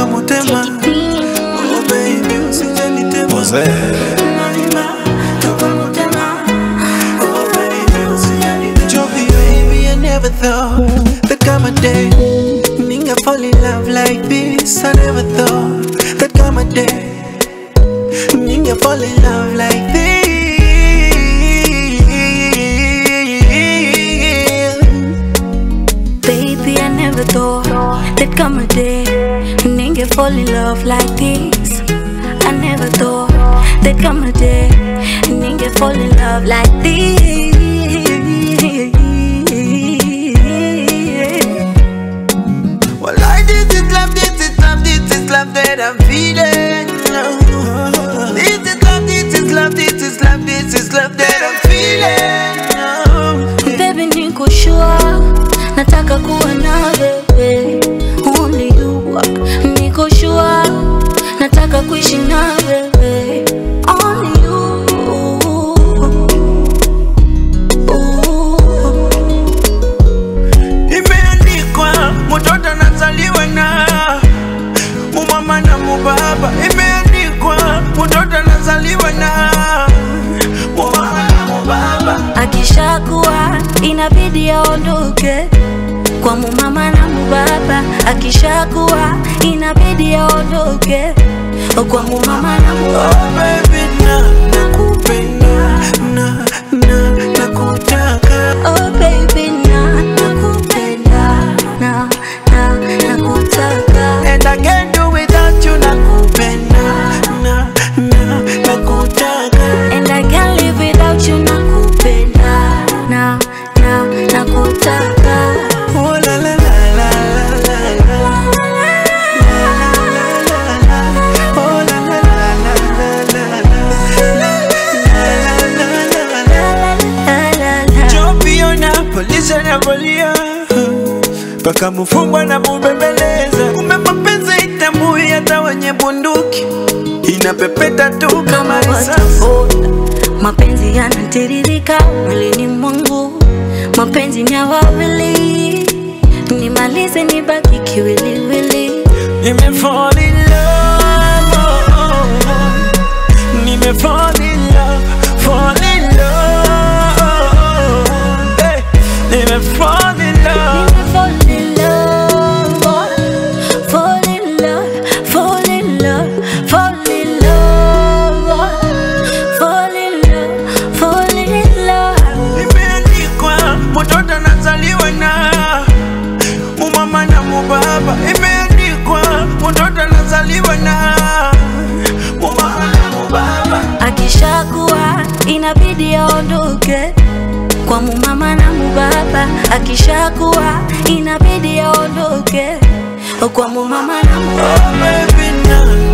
toka mutema. Oh baby usijanitema. Mose Toka mutema. Oh baby usijanitema. Joby baby I never thought that come a day Ninga fall in love like this. I never thought that come a day Ninga fall in love like this. Baby, I never thought there'd come a day Ninga fall in love like this. I never thought there'd come a day Ninga fall in love like this. Well, I this is love, this is love, this is love that I'm feeling. This is love, this is love, this is love, this is love that I'm feeling. Baby, niko sure nataka kuwa na wewe, only you. Niko sure nataka kuishi na wewe, only you. Imeandikwa mtoto anazaliwa na mama na baba. Imeandikwa mtoto anazaliwa na mama na baba. Akishakuwa inabidi aondoke kwa mama na baba. Akishakuwa inabidi aondoke kwa mama na baba. Oh baby nakupenda nakutaka. Oh baby nakupenda nakutaka. And I can't do without you. Nakupenda nakutaka. And I can't live without you. Nakupenda nakutaka. Oh la la la la la la la. Oh la la la la la la. Jobiona polisi anapolia paka mfungwa na mubembeleza. Kumbe mapenzi itambui hata wenye bunduki, inapepeta tu kama risasi. Mapenzi yanatiririka mwilini mwangu, mapenzi ni ya wawili, nimalize nibaki kiwiliwili. Nimefall in love, nimefall in love, fall in love, hey. Nimefall in love, Fall in love, fall in love, fall in love, fall in love, fall in love, fall in love. imeandikwa mtoto anazaliwa na mama na baba. Imeandikwa mtoto anazaliwa na mama na baba. Akishakuwa inabidi aondoke kwa mama na baba. Akishakuwa inabidi aondoke kwa mama na baba. Oh baby